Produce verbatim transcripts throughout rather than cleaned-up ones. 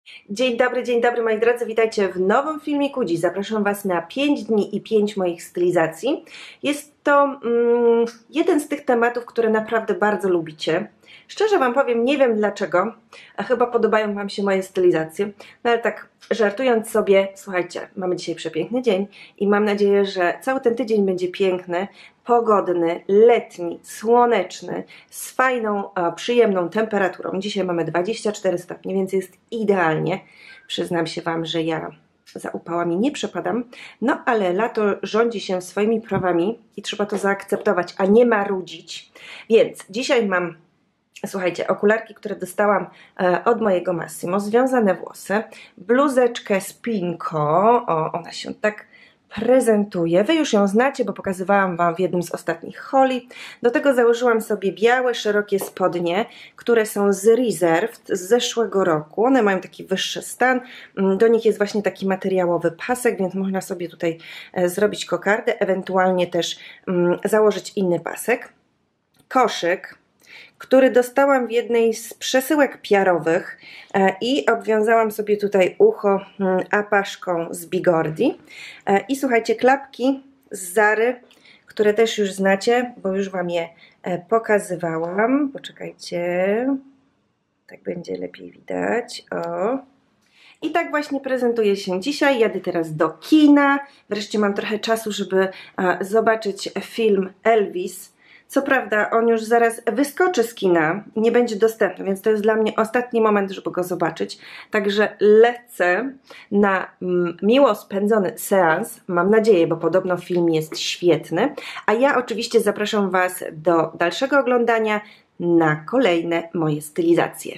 Dzień dobry, dzień dobry moi drodzy, witajcie w nowym filmiku. Dziś zapraszam Was na pięć dni i pięć moich stylizacji. Jest to mm, jeden z tych tematów, które naprawdę bardzo lubicie. Szczerze Wam powiem, nie wiem dlaczego, a chyba podobają Wam się moje stylizacje. No ale tak żartując sobie, słuchajcie, mamy dzisiaj przepiękny dzień i mam nadzieję, że cały ten tydzień będzie piękny, pogodny, letni, słoneczny, z fajną, przyjemną temperaturą. Dzisiaj mamy dwadzieścia cztery stopnie, więc jest idealnie. Przyznam się Wam, że ja za upałami nie przepadam, no ale lato rządzi się swoimi prawami i trzeba to zaakceptować, a nie marudzić. Więc dzisiaj mam, słuchajcie, okularki, które dostałam od mojego Massimo, związane włosy, bluzeczkę z Pinko, o, ona się tak prezentuje. Wy już ją znacie, bo pokazywałam Wam w jednym z ostatnich holi. Do tego założyłam sobie białe, szerokie spodnie, które są z Reserved z zeszłego roku. One mają taki wyższy stan. Do nich jest właśnie taki materiałowy pasek, więc można sobie tutaj zrobić kokardę, ewentualnie też um, założyć inny pasek. Koszyk, który dostałam w jednej z przesyłek piarowych e, i obwiązałam sobie tutaj ucho mm, apaszką z Bigordi. E, I słuchajcie, klapki z Zary, które też już znacie, bo już Wam je e, pokazywałam. Poczekajcie, tak będzie lepiej widać. O. I tak właśnie prezentuje się dzisiaj. Jadę teraz do kina. Wreszcie mam trochę czasu, żeby e, zobaczyć film Elvis. Co prawda on już zaraz wyskoczy z kina, nie będzie dostępny, więc to jest dla mnie ostatni moment, żeby go zobaczyć. Także lecę na miło spędzony seans, mam nadzieję, bo podobno film jest świetny. A ja oczywiście zapraszam Was do dalszego oglądania na kolejne moje stylizacje.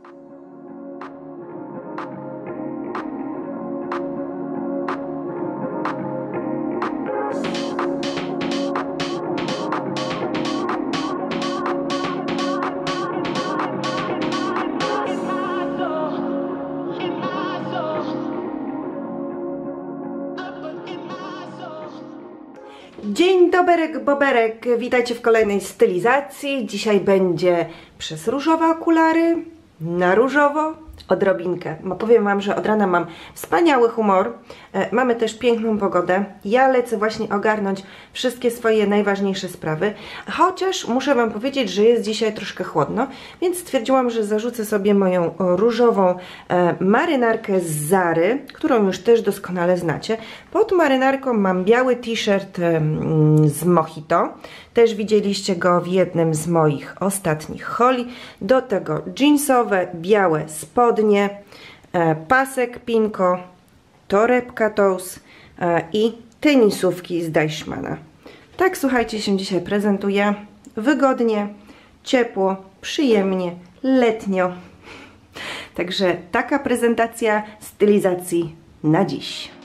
Dzień doberek, boberek, witajcie w kolejnej stylizacji. Dzisiaj będzie przez różowe okulary, na różowo, odrobinkę. Bo powiem Wam, że od rana mam wspaniały humor, e, mamy też piękną pogodę. Ja lecę właśnie ogarnąć wszystkie swoje najważniejsze sprawy, chociaż muszę Wam powiedzieć, że jest dzisiaj troszkę chłodno, więc stwierdziłam, że zarzucę sobie moją różową e, marynarkę z Zary, którą już też doskonale znacie. Pod marynarką mam biały t-shirt e, z Mojito, też widzieliście go w jednym z moich ostatnich holi. Do tego jeansowe, białe spodnie, e, pasek Pinko, torebka Toes e, i tenisówki z Deichmanna. Tak, słuchajcie, się dzisiaj prezentuje. Wygodnie, ciepło, przyjemnie, letnio. Także taka prezentacja stylizacji na dziś.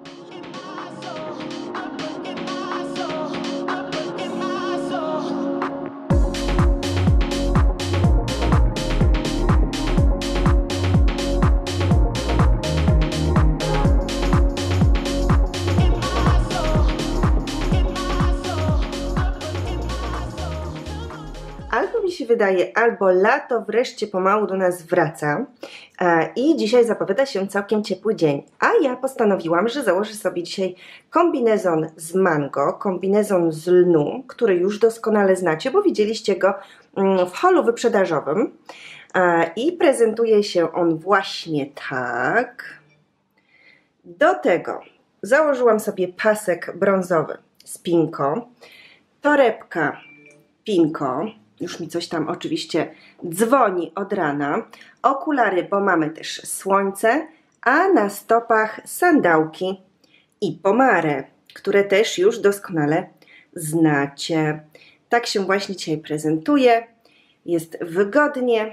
Albo mi się wydaje, albo lato wreszcie pomału do nas wraca i dzisiaj zapowiada się całkiem ciepły dzień. A ja postanowiłam, że założę sobie dzisiaj kombinezon z mango, kombinezon z lnu, który już doskonale znacie, bo widzieliście go w holu wyprzedażowym. I prezentuje się on właśnie tak. Do tego założyłam sobie pasek brązowy z Pinko, torebka Pinko. Już mi coś tam oczywiście dzwoni od rana. Okulary, bo mamy też słońce, a na stopach sandałki i pomare, które też już doskonale znacie. Tak się właśnie dzisiaj prezentuje. Jest wygodnie,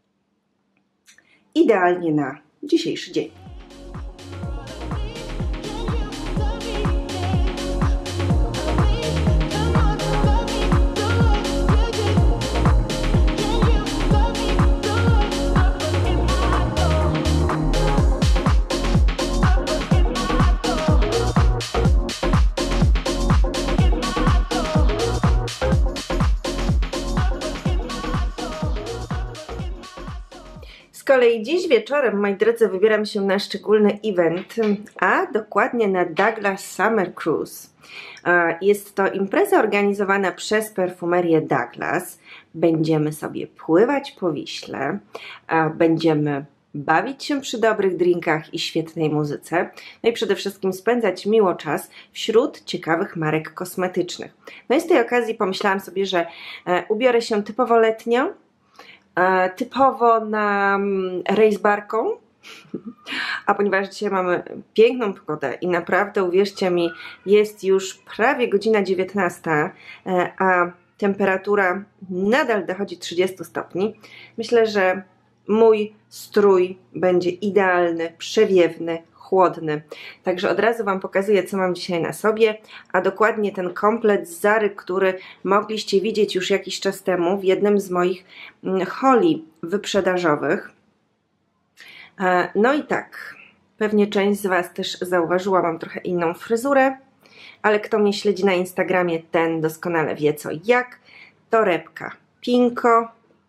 idealnie na dzisiejszy dzień. Z kolei dziś wieczorem, moi drodzy, wybieram się na szczególny event, a dokładnie na Douglas Summer Cruise. Jest to impreza organizowana przez perfumerię Douglas. Będziemy sobie pływać po Wiśle, będziemy bawić się przy dobrych drinkach i świetnej muzyce, no i przede wszystkim spędzać miło czas wśród ciekawych marek kosmetycznych. No i z tej okazji pomyślałam sobie, że ubiorę się typowo letnio, typowo na rejsbarką, a ponieważ dzisiaj mamy piękną pogodę i naprawdę, uwierzcie mi, jest już prawie godzina dziewiętnasta, a temperatura nadal dochodzi trzydziestu stopni, myślę, że mój strój będzie idealny, przewiewny, chłodny. Także od razu Wam pokazuję, co mam dzisiaj na sobie, a dokładnie ten komplet z Zary, który mogliście widzieć już jakiś czas temu w jednym z moich holi wyprzedażowych. No i tak, pewnie część z Was też zauważyła, mam trochę inną fryzurę, ale kto mnie śledzi na Instagramie, ten doskonale wie co i jak. Torebka Pinko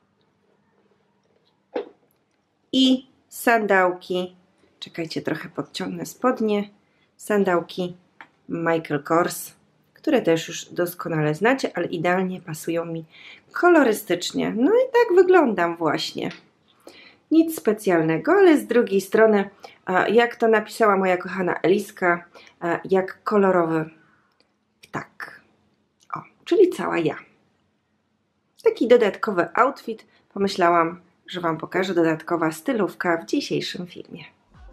i sandałki, czekajcie, trochę podciągnę spodnie, sandałki Michael Kors, które też już doskonale znacie, ale idealnie pasują mi kolorystycznie. No i tak wyglądam właśnie. Nic specjalnego, ale z drugiej strony, jak to napisała moja kochana Eliska, jak kolorowy ptak. O, czyli cała ja. Taki dodatkowy outfit, pomyślałam, że Wam pokażę, dodatkowa stylówka w dzisiejszym filmie.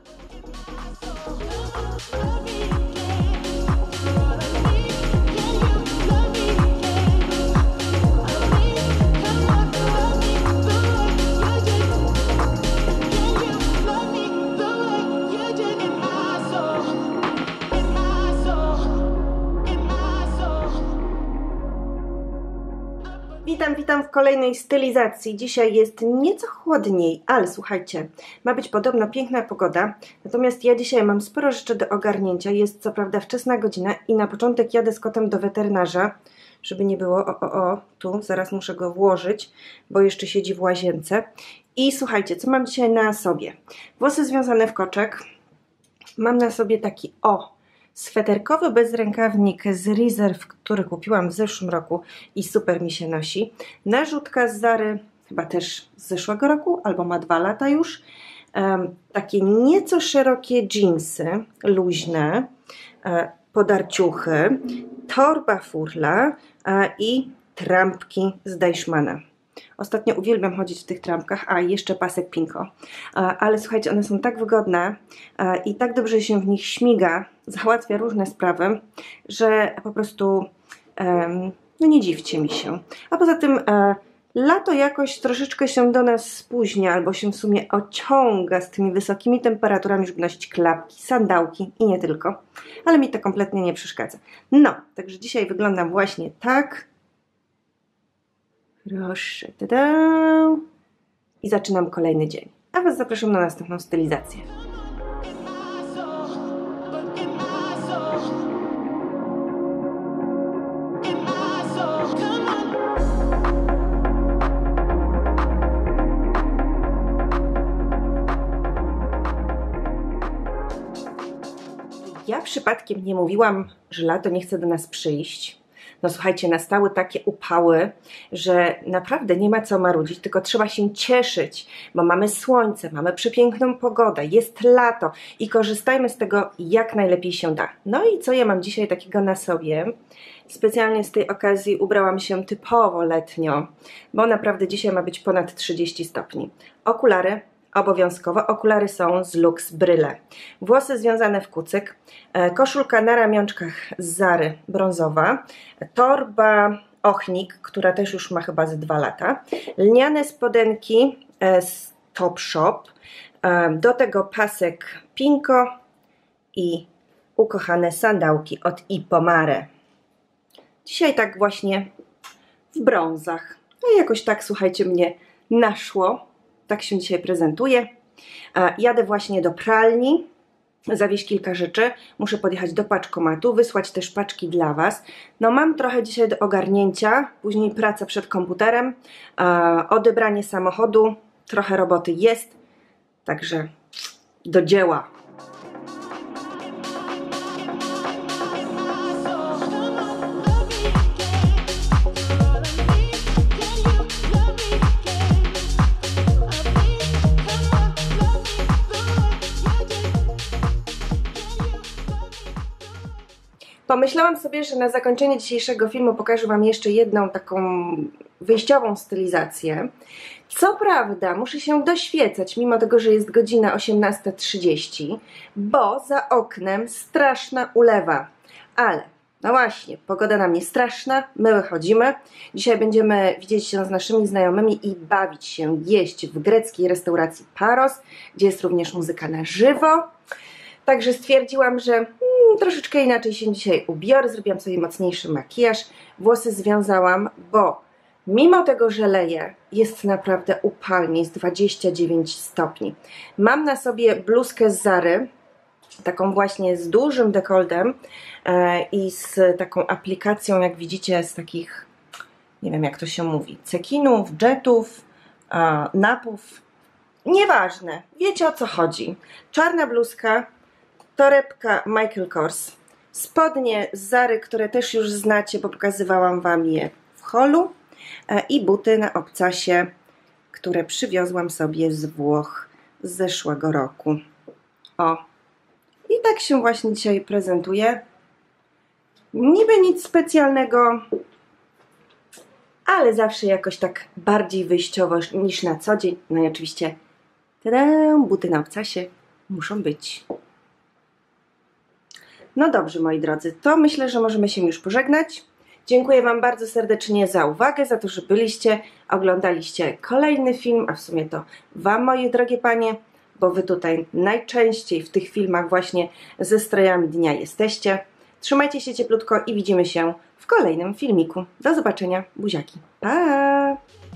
Witam, witam w kolejnej stylizacji. Dzisiaj jest nieco chłodniej, ale słuchajcie, ma być podobno piękna pogoda, natomiast ja dzisiaj mam sporo rzeczy do ogarnięcia. Jest co prawda wczesna godzina i na początek jadę z kotem do weterynarza, żeby nie było, o, o, o, tu, zaraz muszę go włożyć, bo jeszcze siedzi w łazience. I słuchajcie, co mam dzisiaj na sobie? Włosy związane w koczek, mam na sobie taki, o, sweterkowy bezrękawnik z Reserve, który kupiłam w zeszłym roku i super mi się nosi. Narzutka z Zary, chyba też z zeszłego roku, albo ma dwa lata już. Um, takie nieco szerokie dżinsy, luźne, um, podarciuchy, torba furla um, i trampki z Deichmanna. Ostatnio uwielbiam chodzić w tych trampkach, a jeszcze pasek Pinko. Ale słuchajcie, one są tak wygodne i tak dobrze się w nich śmiga, załatwia różne sprawy, że po prostu no nie dziwcie mi się. A poza tym lato jakoś troszeczkę się do nas spóźnia, albo się w sumie ociąga z tymi wysokimi temperaturami, żeby nosić klapki, sandałki i nie tylko. Ale mi to kompletnie nie przeszkadza. No, także dzisiaj wyglądam właśnie tak. Proszę, tada! I zaczynam kolejny dzień. A Was zapraszam na następną stylizację. Ja przypadkiem nie mówiłam, że lato nie chce do nas przyjść. No słuchajcie, nastały takie upały, że naprawdę nie ma co marudzić, tylko trzeba się cieszyć, bo mamy słońce, mamy przepiękną pogodę, jest lato i korzystajmy z tego jak najlepiej się da. No i co ja mam dzisiaj takiego na sobie? Specjalnie z tej okazji ubrałam się typowo letnio, bo naprawdę dzisiaj ma być ponad trzydzieści stopni. Okulary. Obowiązkowo okulary są z Lux Brille. Włosy związane w kucyk, koszulka na ramionczkach z Zary brązowa, torba Ochnik, która też już ma chyba ze dwa lata, lniane spodenki z Topshop, do tego pasek Pinko i ukochane sandałki od Ipomare. Dzisiaj tak właśnie w brązach. No i jakoś tak, słuchajcie, mnie naszło. Tak się dzisiaj prezentuję. Jadę właśnie do pralni, zawieźć kilka rzeczy. Muszę podjechać do paczkomatu, wysłać też paczki dla Was. No mam trochę dzisiaj do ogarnięcia, później praca przed komputerem, odebranie samochodu, trochę roboty jest, Także do dzieła. Pomyślałam sobie, że na zakończenie dzisiejszego filmu pokażę Wam jeszcze jedną taką wyjściową stylizację. Co prawda muszę się doświecać, mimo tego, że jest godzina osiemnasta trzydzieści, bo za oknem straszna ulewa. Ale, no właśnie, pogoda nam nie straszna, my wychodzimy. Dzisiaj będziemy widzieć się z naszymi znajomymi i bawić się, jeść w greckiej restauracji Paros, gdzie jest również muzyka na żywo. Także stwierdziłam, że hmm, troszeczkę inaczej się dzisiaj ubiorę, zrobiłam sobie mocniejszy makijaż, włosy związałam, bo mimo tego, że leje, jest naprawdę upalnie, jest dwadzieścia dziewięć stopni. Mam na sobie bluzkę z Zary, taką właśnie z dużym dekoltem e, i z taką aplikacją, jak widzicie, z takich, nie wiem jak to się mówi, cekinów, jetów, e, napów, nieważne, wiecie o co chodzi. Czarna bluzka, torebka Michael Kors, spodnie z Zary, które też już znacie, bo pokazywałam Wam je w holu, i buty na obcasie, które przywiozłam sobie z Włoch z zeszłego roku. O, i tak się właśnie dzisiaj prezentuję. Niby nic specjalnego, ale zawsze jakoś tak bardziej wyjściowo niż na co dzień. No i oczywiście tada, buty na obcasie muszą być. No dobrze, moi drodzy, to myślę, że możemy się już pożegnać. Dziękuję Wam bardzo serdecznie za uwagę, za to, że byliście, oglądaliście kolejny film, a w sumie to Wam, moje drogie panie, bo Wy tutaj najczęściej w tych filmach właśnie ze strojami dnia jesteście. Trzymajcie się cieplutko i widzimy się w kolejnym filmiku. Do zobaczenia, buziaki. Pa!